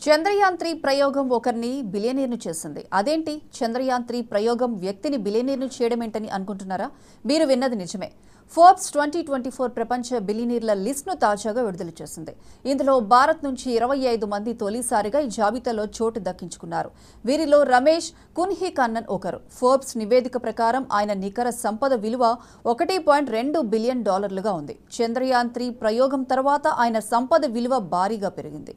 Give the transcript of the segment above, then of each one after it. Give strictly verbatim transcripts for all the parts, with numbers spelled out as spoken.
Chandrayaan three ప్రయోగం ఒకరిని బిలియనీర్ను చేసింది. అదేంటి చంద్రయాన్ త్రీ ప్రయోగం వ్యక్తిని బిలియనీర్ను చేయడమేంటని అనుకుంటున్నారా? మీరు విన్నది నిజమే. ఫోర్బ్స్ ట్వంటీ ట్వంటీ ఫోర్ ప్రపంచ బిలియనీర్ల లిస్ట్ను తాజాగా విడుదల చేసింది. ఇందులో భారత్ నుంచి ఇరవై ఐదు మంది తొలిసారిగా ఈ జాబితాలో చోటు దక్కించుకున్నారు. వీరిలో రమేష్ కున్హికన్నన్ ఒకరు. ఫోర్బ్స్ నివేదిక ప్రకారం ఆయన నికర సంపద విలువ ఒకటి పాయింట్ రెండు బిలియన్ డాలర్లుగా ఉంది. చంద్రయాన్ త్రీ ప్రయోగం తర్వాత ఆయన సంపద విలువ భారీగా పెరిగింది.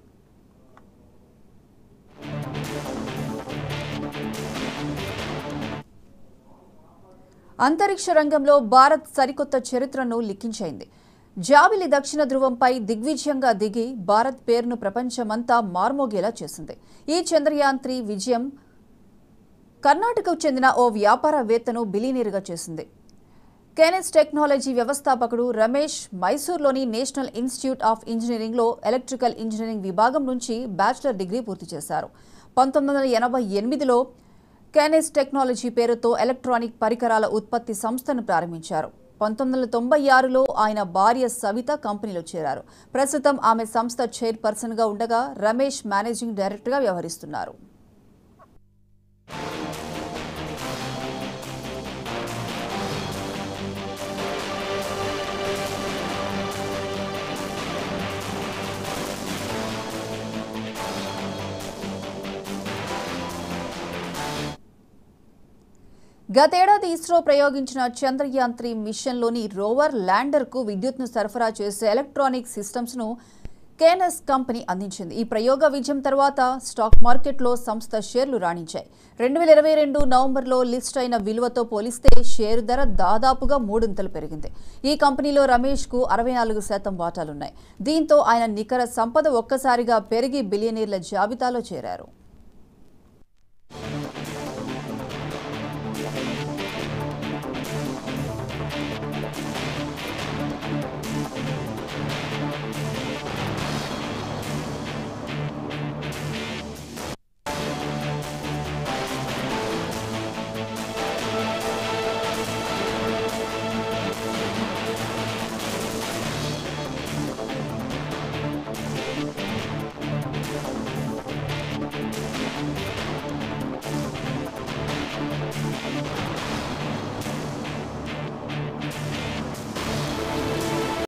అంతరిక్ష రంగంలో భారత్ సరికొత్త చరిత్రను లిఖించింది. జాబిలి దక్షిణ ధృవంపై దిగ్విజయంగా దిగి భారత్ పేరును ప్రపంచమంతా మార్మోగేలా చేసింది. ఈ చంద్రయాన్ త్రీ విజయం కర్ణాటకకు చెందిన ఓ వ్యాపారవేత్తను బిలియనీర్గా చేసింది. కెనెస్ టెక్నాలజీ వ్యవస్థాపకుడు రమేష్ మైసూర్లోని నేషనల్ ఇన్స్టిట్యూట్ ఆఫ్ ఇంజనీరింగ్లో ఎలక్ట్రికల్ ఇంజనీరింగ్ విభాగం నుంచి బ్యాచిలర్ డిగ్రీ పూర్తి చేశారు. పంతొమ్మిది వందల ఎనభై ఎనిమిదిలో కెనెస్ టెక్నాలజీ పేరుతో ఎలక్ట్రానిక్ పరికరాల ఉత్పత్తి సంస్థను ప్రారంభించారు. పంతొమ్మిది వందల తొంభై ఆరులో ఆయన భార్య సవిత కంపెనీలో చేరారు. ప్రస్తుతం ఆమె సంస్థ చైర్పర్సన్గా ఉండగా రమేష్ మేనేజింగ్ డైరెక్టర్గా వ్యవహరిస్తున్నారు. గతేడాది ఇస్రో ప్రయోగించిన చంద్రయాన్ త్రీ మిషన్లోని రోవర్ ల్యాండర్కు విద్యుత్ను సరఫరా చేసే ఎలక్ట్రానిక్ సిస్టమ్స్ను కెనెస్ కంపెనీ అందించింది. ఈ ప్రయోగ విజయం తర్వాత స్టాక్ మార్కెట్లో సంస్థ షేర్లు రాణించాయి. రెండు వేల ఇరవై రెండు నవంబర్లో లిస్ట్ అయిన విలువతో పోలిస్తే షేరు ధర దాదాపుగా మూడింతలు పెరిగింది. ఈ కంపెనీలో రమేష్కు అరవై నాలుగు శాతం వాటాలున్నాయి. దీంతో ఆయన నికర సంపద ఒక్కసారిగా పెరిగి బిలియనీర్ల జాబితాలో చేరారు.